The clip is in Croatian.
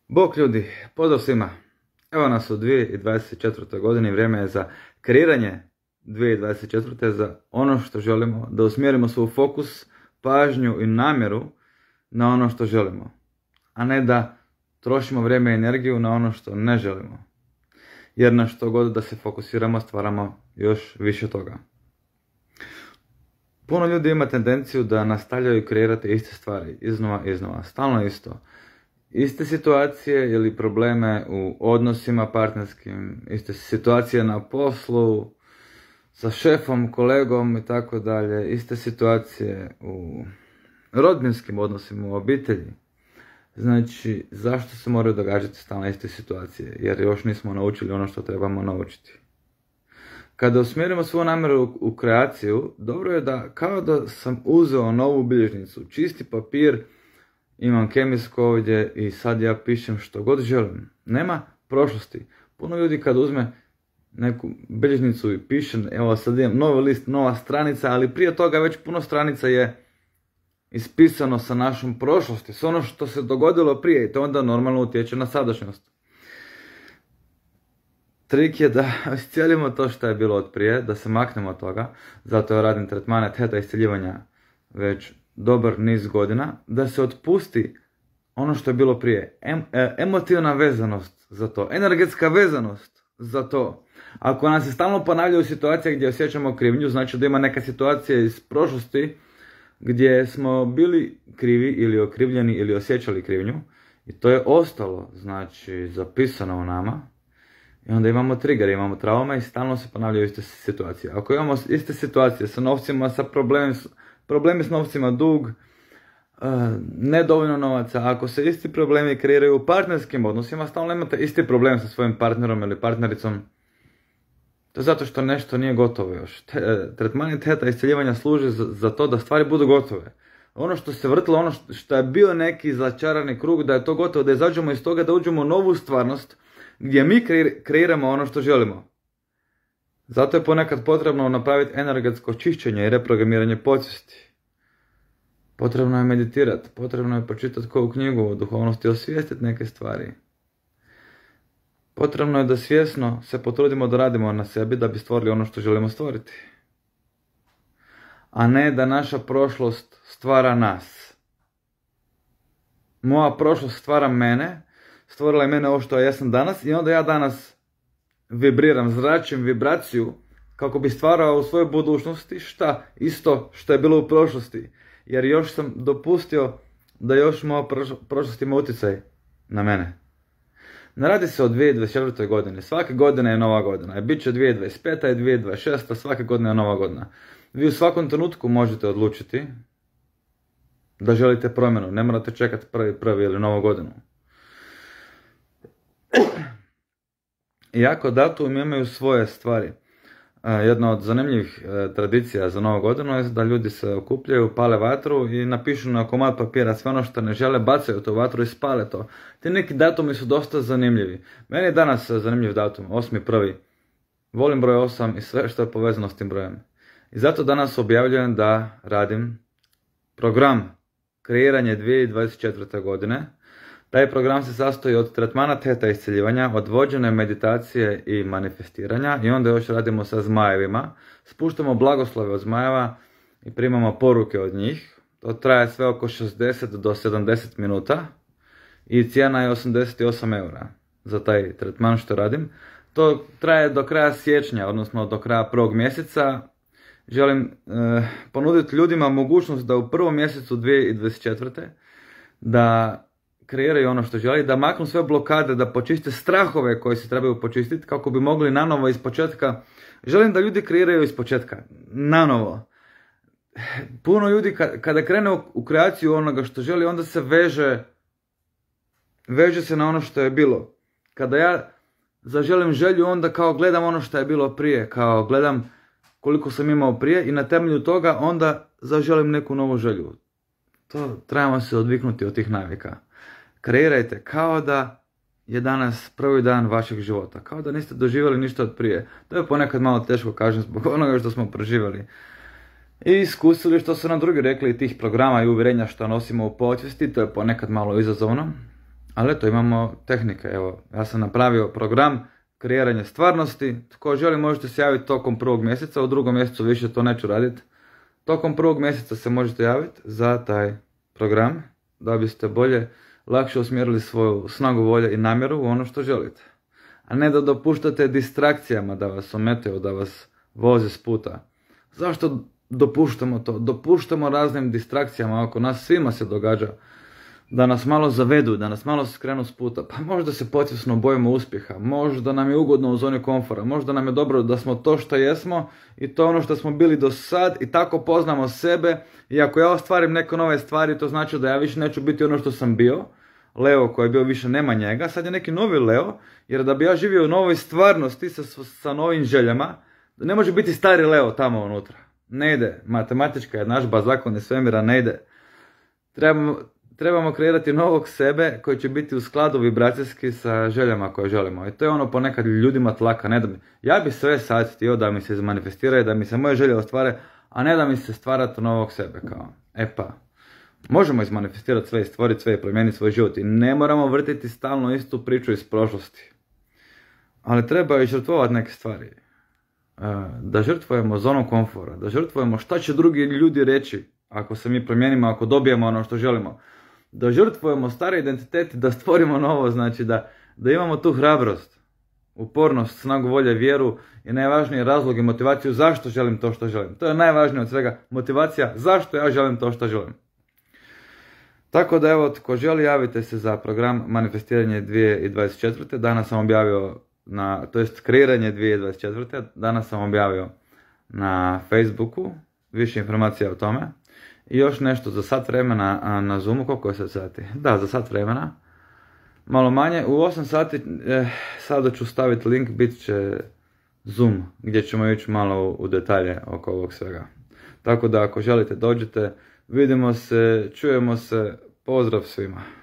Bok ljudi, pozdrav svima. Evo nas u 2024. godini, vrijeme je za kreiranje 2024. za ono što želimo, da usmjerimo svoj fokus, pažnju i namjeru na ono što želimo, a ne da trošimo vrijeme i energiju na ono što ne želimo. Jer na što god da se fokusiramo, stvaramo još više toga. Puno ljudi ima tendenciju da nastavljaju kreirati iste stvari, iznova, stalno isto. Iste situacije ili probleme u odnosima partnerskim, iste situacije na poslu, sa šefom, kolegom i tako dalje, iste situacije u rodbinskim odnosima, u obitelji. Znači, zašto se moraju događati stalno iste situacije? Jer još nismo naučili ono što trebamo naučiti. Kada usmjerimo svoju namjeru u kreaciju, dobro je da, kao da sam uzeo novu bilježnicu, čisti papir, imam kemijsko ovdje i sad ja pišem što god želim. Nema prošlosti. Puno ljudi kad uzme neku bilježnicu i piše, evo sad imam novi list, nova stranica, ali prije toga već puno stranica je ispisano sa našom prošlosti, s ono što se dogodilo prije i to onda normalno utječe na sadašnjost. Trik je da iscijelimo to što je bilo od prije, da se maknemo od toga, zato ja radim tretmane teta iscijeljivanja već dobar niz godina, da se otpusti ono što je bilo prije. Emotivna vezanost za to, energetska vezanost za to. Ako nas se stalno ponavljaju situacije gdje osjećamo krivnju, znači da ima neka situacija iz prošlosti gdje smo bili krivi ili okrivljeni ili osjećali krivnju i to je ostalo, znači zapisano u nama. I onda imamo trigger, imamo traume i stalno se ponavljaju iste situacije. Ako imamo iste situacije sa novcima, sa problemi s novcima, dug, nedovoljno novaca, ako se isti problemi kreiraju u partnerskim odnosima, stalno imate isti problem sa svojim partnerom ili partnericom, to je zato što nešto nije gotovo još. Tretmani teta iscijeljivanja služi za to da stvari budu gotove. Ono što se vrtilo, ono što je bio neki začarani krug, da je to gotovo, da izađemo iz toga, da uđemo u novu stvarnost, gdje mi kreiramo ono što želimo. Zato je ponekad potrebno napraviti energetsko čišćenje i reprogramiranje podsvijesti. Potrebno je meditirati, potrebno je pročitati koju knjigu o duhovnosti, osvijestiti neke stvari. Potrebno je da svjesno se potrudimo da radimo na sebi da bi stvorili ono što želimo stvoriti. A ne da naša prošlost stvara nas. Moja prošlost stvara mene, stvorila je mene ovo što ja sam danas i onda ja danas vibriram, zračim vibraciju kako bi stvarao u svojoj budućnosti šta? Isto što je bilo u prošlosti. Jer još sam dopustio da još moja prošlost ima utjecaj na mene. Ne radi se o 2024. godini. Svake godine je nova godina. Bit će 2025. i 2026. Svake godine je nova godina. Vi u svakom trenutku možete odlučiti da želite promjenu. Ne morate čekati prvi ili novu godinu. Iako datumi imaju svoje stvari. Jedna od zanimljivih tradicija za novu godinu je da ljudi se okupljaju, pale vatru i napišu na komad papira sve ono što ne žele, bacaju tu vatru i spale to. Ti neki datumi su dosta zanimljivi. Meni je danas zanimljiv datum, 8.1. Volim broj 8 i sve što je povezano s tim brojem. I zato danas objavljujem da radim program kreiranje 2024. godine. Taj program se sastoji od tretmana teta iscijeljivanja, od vođene meditacije i manifestiranja i onda još radimo sa zmajevima. Spuštamo blagoslove od zmajeva i primamo poruke od njih. To traje sve oko 60 do 70 minuta i cijena je 88 eura za taj tretman što radim. To traje do kraja siječnja, odnosno do kraja prvog mjeseca. Želim ponuditi ljudima mogućnost da u prvom mjesecu 2024. da kreiraju ono što želi, da maknu sve blokade, da počiste strahove koje se trebaju počistiti kako bi mogli nanovo iz početka. Želim da ljudi kreiraju iz početka, nanovo. Puno ljudi kada krene u kreaciju onoga što želi, onda se veže se na ono što je bilo. Kada ja zaželim želju, onda kao gledam ono što je bilo prije, kao gledam koliko sam imao prije i na temelju toga onda zaželim neku novu želju. To trebamo se odviknuti od tih navika. Kreirajte kao da je danas prvi dan vašeg života, kao da niste doživjeli ništa od prije. To je ponekad malo teško kažem zbog onoga što smo proživjeli. I iskusili što su nam drugi rekli tih programa i uvjerenja što nosimo u podsvijesti, to je ponekad malo izazovno. Ali eto, imamo tehnike. Evo, ja sam napravio program kreiranja stvarnosti. Tko želi možete se javiti tokom 1. mjeseca, u 2. mjesecu više to neću raditi. Tokom 1. mjeseca se možete javiti za taj program da biste bolje, lakše usmjerili svoju snagu volje i namjeru u ono što želite. A ne da dopuštate distrakcijama da vas ometaju, da vas voze s puta. Zašto dopuštamo to? Dopuštamo raznim distrakcijama oko nas, svima se događa da nas malo zavedu, da nas malo skrenu s puta. Pa možda se podsvjesno bojimo uspjeha, možda nam je ugodno u zoni komfora, možda nam je dobro da smo to što jesmo i to ono što smo bili do sad i tako poznamo sebe. I ako ja ostvarim neke nove stvari, to znači da ja više neću biti ono što sam bio. Leo koji je bio više nema njega, sad je neki novi Leo, jer da bi ja živio u novoj stvarnosti sa novim željama, ne može biti stari Leo tamo unutra. Ne ide, matematička jednadžba, zakoni svemira ne ide. Trebamo kreirati novog sebe koji će biti u skladu vibracijski sa željama koje želimo. I to je ono ponekad ljudima tlaka. Ne da mi, ja bi sve sad htio da mi se izmanifestiraju, da mi se moje želje ostvare, a ne da mi se stvarati novog sebe. Kao. E pa, možemo izmanifestirati sve, stvoriti sve i promijeniti svoj život. I ne moramo vrtiti stalno istu priču iz prošlosti. Ali treba i žrtvovati neke stvari. Da žrtvujemo zonu komfora, da žrtvujemo šta će drugi ljudi reći ako se mi promijenimo, ako dobijemo ono što želimo. Da žrtvujemo stare identitete, da stvorimo novo, znači da imamo tu hrabrost, upornost, snagu volje, vjeru i najvažniji razlog i motivaciju zašto želim to što želim. To je najvažnije od svega, motivacija zašto ja želim to što želim. Tako da evo, tko želi javite se za program Manifestiranje 2024. Danas sam objavio kreiranje 2024. Danas sam objavio na Facebooku više informacija o tome. I još nešto za sat vremena na Zoomu, koliko je sad sati? Da, za sat vremena. Malo manje, u 8 sati sada ću staviti link, bit će Zoom, gdje ćemo ići malo u detalje oko ovog svega. Tako da ako želite dođite, vidimo se, čujemo se, pozdrav svima.